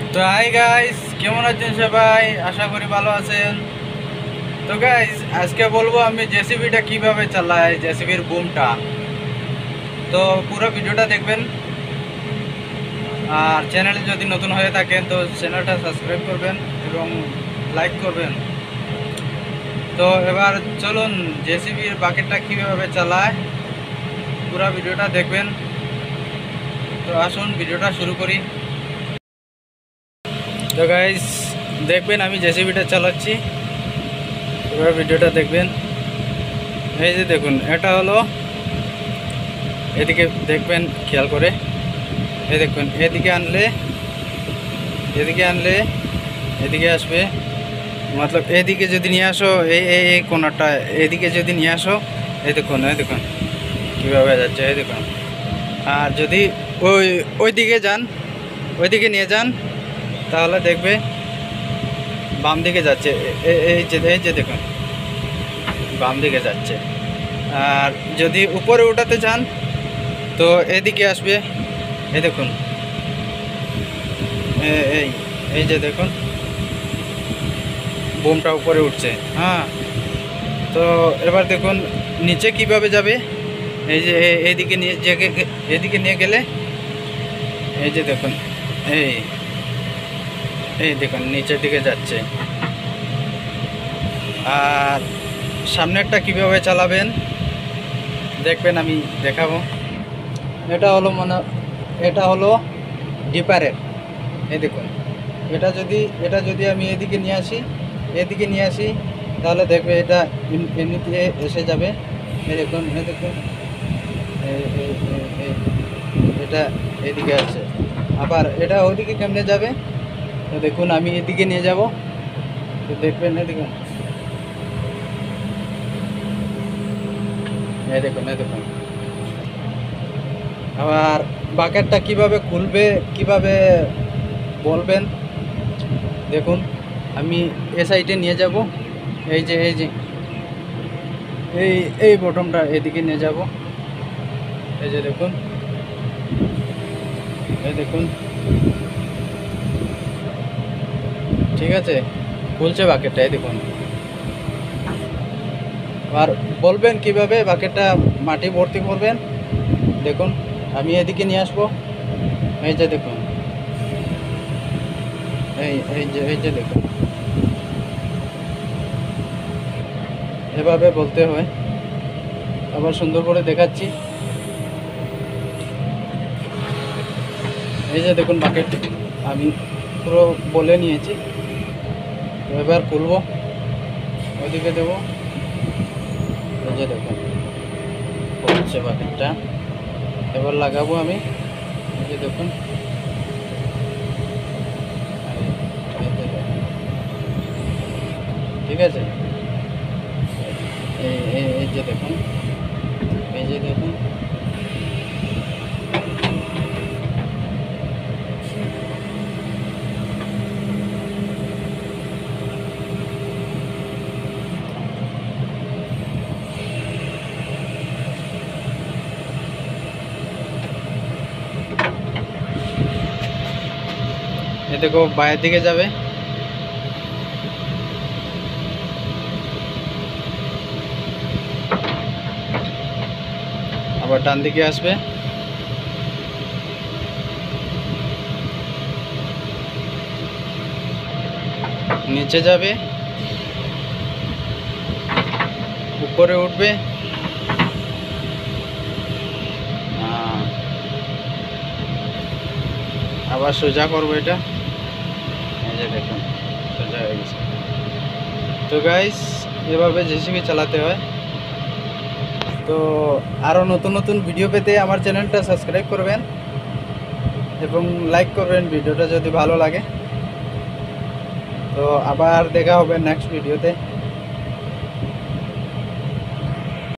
তো hi guys, কেমন আছেন সবাই? আশা করি ভালো আছেন। তো গাইস, আজকে বলবো আমি জেসিবিটা কিভাবে চালাই, জেসিবির বুমটা। তো পুরো ভিডিওটা দেখবেন, আর চ্যানেলে যদি নতুন হয়ে থাকেন তো চ্যানেলটা সাবস্ক্রাইব করবেন এবং লাইক করবেন। তো এবার চলুন জেসিবির বাকেটটা কিভাবে চালায় পুরো ভিডিওটা দেখবেন। তো আসুন ভিডিওটা শুরু করি। তো গাইস, দেখবেন আমি জেসিবিটা চালাচ্ছি, পুরো ভিডিওটা দেখবেন। এই যে দেখুন, এটা হলো, এদিকে দেখবেন খেয়াল করে। এই দেখুন, এদিকে আনলে এদিকে আসবে, মতলব এদিকে যদি নিয়ে আসো, এই কোনাটা এদিকে যদি নিয়ে আসো, এই দেখুন কীভাবে যাচ্ছে, এই দেখুন। আর যদি ওইদিকে যান, ওইদিকে নিয়ে যান, তাহলে দেখবে বাম দিকে যাচ্ছে। এই যে দেখুন, বাম দিকে যাচ্ছে। আর যদি উপরে উঠাতে চান তো এদিকে আসবে, এই দেখুন, এই যে দেখুন বুমটা উপরে উঠছে। হ্যাঁ, তো এবার দেখুন নিচে কিভাবে যাবে। এই যে এইদিকে এদিকে নিয়ে গেলে, এই যে দেখুন, এই দেখুন নিচের দিকে যাচ্ছে। আর সামনেরটা কিভাবে চালাবেন দেখবেন, আমি দেখাবো। এটা হলো ডিপারের। এই দেখুন, এটা যদি আমি এদিকে নিয়ে আসি, তাহলে দেখবে এটা এমনিতে এসে যাবে। এই দেখুন, এটা এদিকে আছে। আবার এটা ওইদিকে কেমনে যাবে, তো দেখুন আমি এদিকে নিয়ে যাব, তো দেখবেন এই দেখুন, এই দেখুন। আবার বাকেটটা কিভাবে খুলবে, কিভাবে বলবেন দেখুন। আমি এ সাইডে নিয়ে যাব, এই যে এই বটমটা এদিকে নিয়ে যাব। এই যে দেখুন, এই দেখুন, ঠিক আছে, খুলছে বাকেটটা, এই দেখুন। আর বলবেন কিভাবে বাকেটটা মাটি ভর্তি করবেন, দেখুন আমি এদিকে নিয়ে আসবো। এই যে দেখুন, এই যে দেখুন, এভাবে বলতে হয়। আবার সুন্দর করে দেখাচ্ছি। এই যে দেখুন বাকেট আমি পুরো বলে নিয়েছি। তো এবার খুলবো, ওইদিকে দেবো। এই যে দেখুন খুলছে বাকেটটা, এবার লাগাবো আমি। এই যে দেখুন, ঠিক আছে। এই যে দেখুন, এই যে দেখুন, এ দেখো বাইরের দিকে যাবে। আবার ডান দিকে আসবে, নিচে যাবে, উপরে উঠবে, আবার সোজা করবো এটা। এই যে দেখুন সোজা হয়ে গেছে। তো গাইস, এভাবে জেসিবি চালাতে হয়। তো আরও নতুন নতুন ভিডিও পেতে আমার চ্যানেলটা সাবস্ক্রাইব করবেন এবং লাইক করবেন ভিডিওটা যদি ভালো লাগে। তো আবার দেখা হবে নেক্সট ভিডিওতে।